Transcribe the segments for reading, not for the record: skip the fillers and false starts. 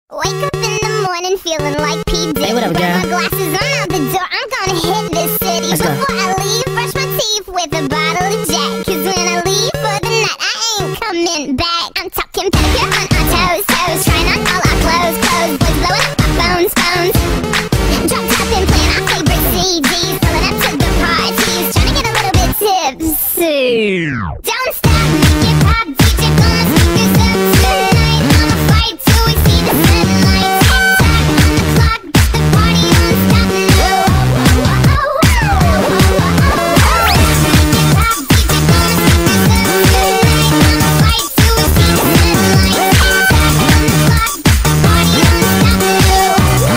Wake up in the morning feeling like P. Diddy. Hey, what up, Got girl? my glasses, I'm out the door, I'm gonna hit this city. Let's go. Before I leave, brush my teeth with a bottle of Jack. Cause when I leave for the night, I ain't coming back. I'm talking pedicure on our toes, toes. Trying on all our clothes, clothes. Boys blowing up our phones, phones. Drop top and playing our favorite CDs. Pulling up to the parties, trying to get a little bit tipsy. Don't stop, make it pop, DJ blowing speakers up tonight. I'ma fight till we see the sunlight. Tick tock on the clock, get the party on, stop now. Make it pop, DJ blowing speakers up tonight. I'ma fight till we see the sunlight. Tick tock on the clock, get the party on, stop now.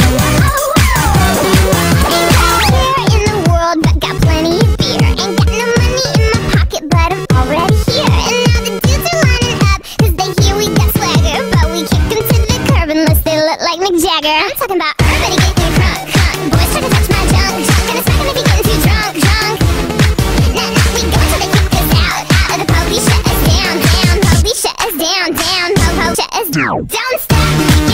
Ain't nowhere in the world but got plenty of beer. Ain't got no money in my pocket, but I'm already here. And now the dudes are lining up, cause they hear we got swagger. But we kick them to the curb unless they look like Mick Jagger. I'm talking about everybody getting crunk, crunk. Boys try to touch my junk, junk. Gonna smack 'em if you're getting too drunk, drunk. Nah, nah, we go until they kick us out, out. The police shut us down, down. Police shut us down, down. Po, po, shut us down. Don't stop.